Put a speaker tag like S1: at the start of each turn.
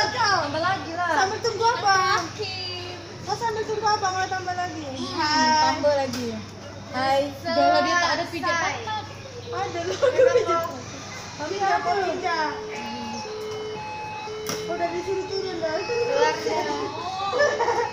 S1: kau.
S2: Tambah lagi lah.
S1: Sambil tunggu apa?
S3: Makin.
S1: Kau sambil tunggu apa? Kalau tambah lagi.
S2: Tambah lagi. Hai. Kalau dia tak ada pijat pantat.
S1: Ada lu pijat. Pijat apa pijat? Udah disuruh turun dah.
S3: Keluar.